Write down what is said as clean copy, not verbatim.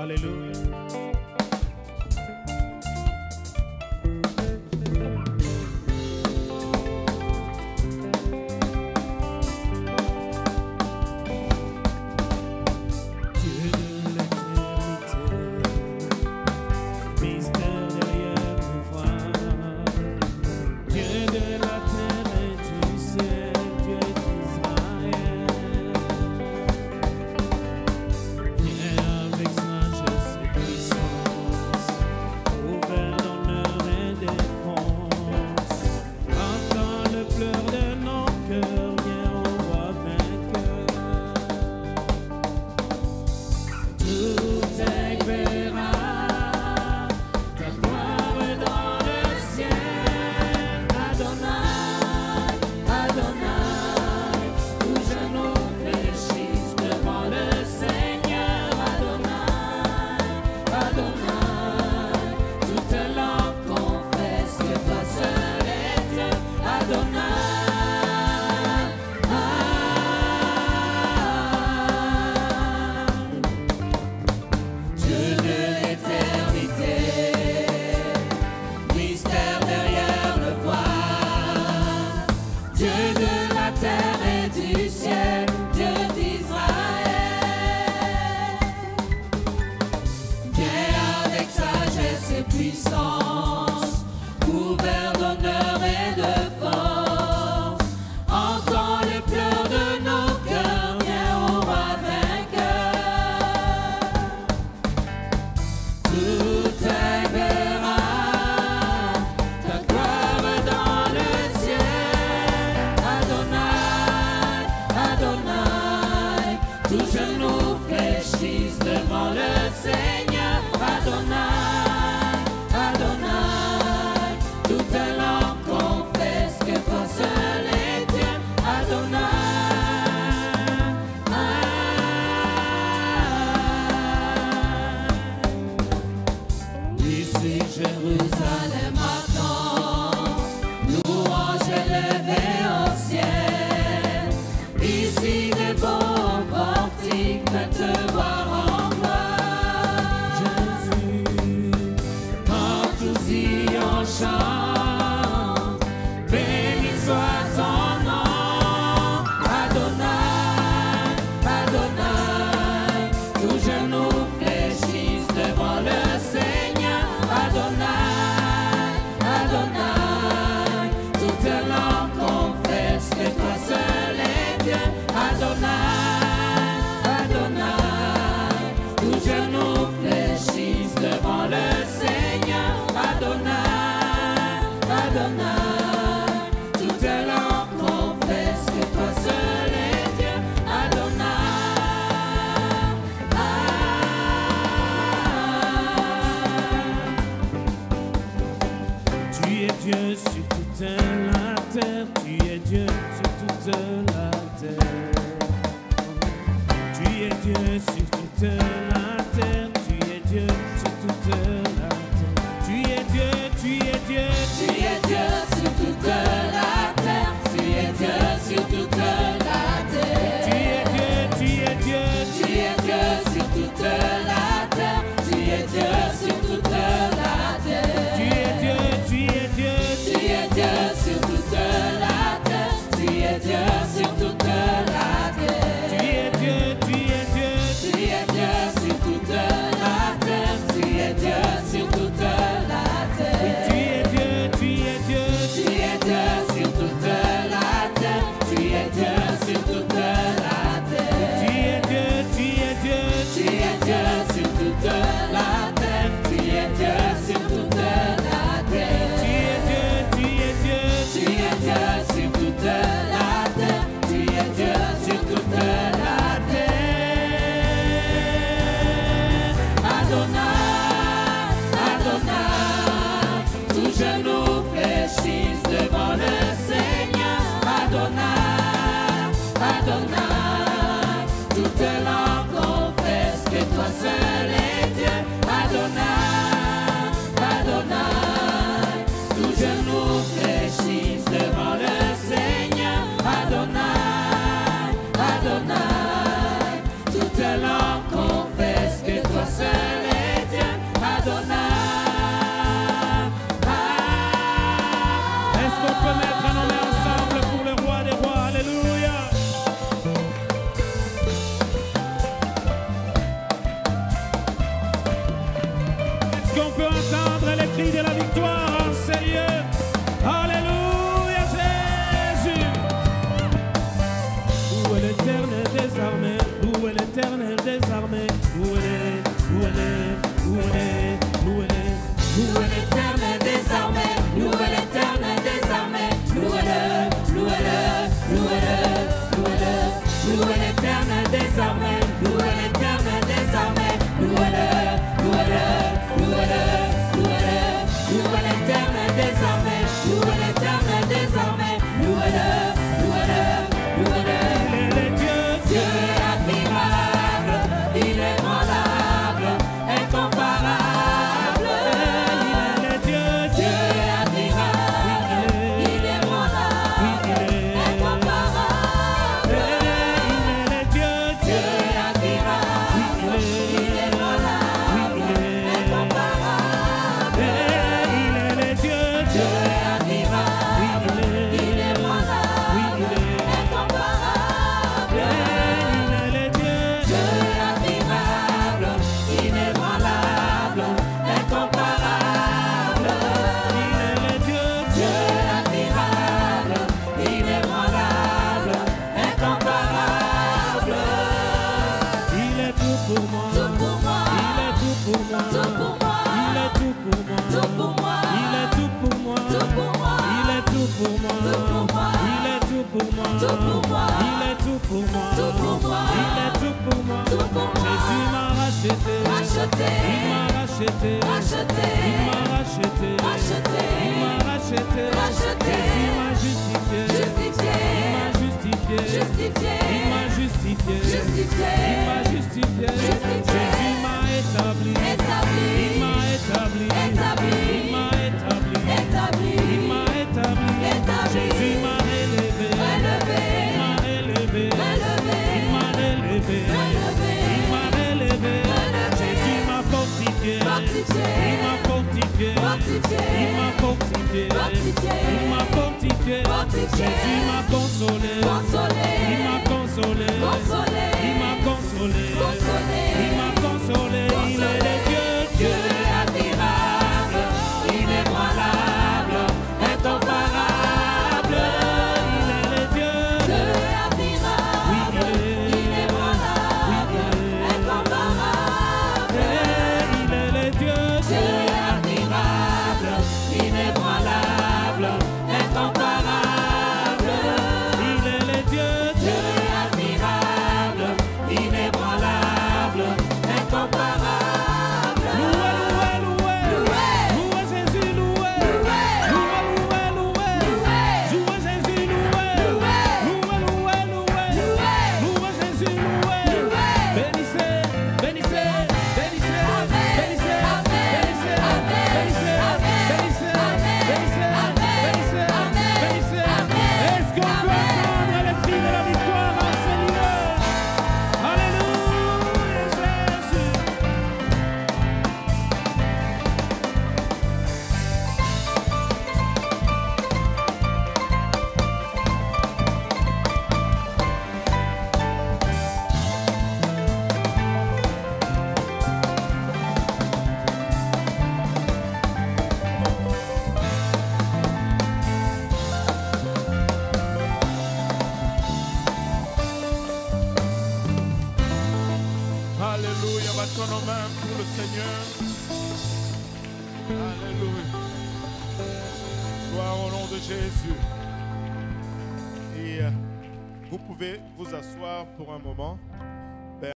Alléluia. Toute langue confesse que toi seul qu'on peut entendre les cris de la victoire en ces lieux? Alléluia, Jésus. Où est l'Éternel des armées? Où est l'Éternel des armées? Où est, où est, où est, où est, où est l'Éternel des armées? Où est l'Éternel des armées? Louez-le, louez-le, louez-le, louez-le. Où est l'Éternel des armées? Où est l'Éternel des armées? Louez-le, louez-le, louez-le, louez-le. Où est l'Éternel des armées? Où est l'Éternel des armées? Louez-le, louez-le, louez-le. Il est Dieu, Dieu admirable, il est valable, incomparable. Il est Dieu, Dieu admirable, il est valable, incomparable. Il est Dieu, Dieu admirable, il est valable, incomparable. Il est Dieu, Dieu admirable, il est valable, incomparable. Il est Dieu, Dieu admirable, il est valable, incomparable. Il est Dieu, Dieu admirable, il est valable, incomparable. Il est tout pour moi, tout pour moi. Il est tout pour moi, tout pour moi. Il est tout pour moi, tout pour moi. Il est tout pour moi, tout pour moi. Il est tout pour moi, tout pour moi. Il est tout pour moi, tout pour moi. Il est tout pour moi, tout pour moi. Il est tout pour moi, tout pour moi. Jésus m'a racheté, racheté. Il m'a racheté, racheté. Il m'a racheté, racheté. Il m'a racheté, racheté. Jésus m'a justifié, justifié. Il m'a justifié, justifié. Il m'a justifié, justifié. Il m'a justifié, justifié. Jésus m'a établi, établi. Il m'a établi, établi. Il m'a établi, établi. Il m'a établi, établi. Jésus m'a élevé, élevé. Il m'a élevé, élevé. Il m'a élevé, élevé. Il m'a élevé, élevé. Jésus m'a fortifié, fortifié. Il m'a fortifié, fortifié. Il m'a fortifié, fortifié. Il m'a fortifié, fortifié. Jésus m'a consolé, consolé. Il m'a consolé, consolé. Il m'a consolé, consolé. Il m'a consolé. Il est le Dieu, Dieu admirable, inébranlable, incomparable. Il est le Dieu, Dieu admirable, inébranlable, incomparable. Il est le Dieu, Dieu admirable, inébranlable, incomparable. Il est le Dieu, Dieu admirable, inébranlable, incomparable. Louez, louez, louez, louez, louez Jésus, louez, louez, louez, louez, louez, louez Jésus, louez, louez, louez, louez, louez, louez Jésus, louez, louez. Bénissez, bénissez, bénissez, bénissez, bénissez, bénissez, bénissez, bénissez, bénissez, bénissez. Est-ce qu'on peut entendre les cris de la victoire en ce lieu? Alléluia, Jésus. Alléluia, battons nos mains pour le Seigneur. Alléluia. Gloire au nom de Jésus. Et vous pouvez vous asseoir pour un moment.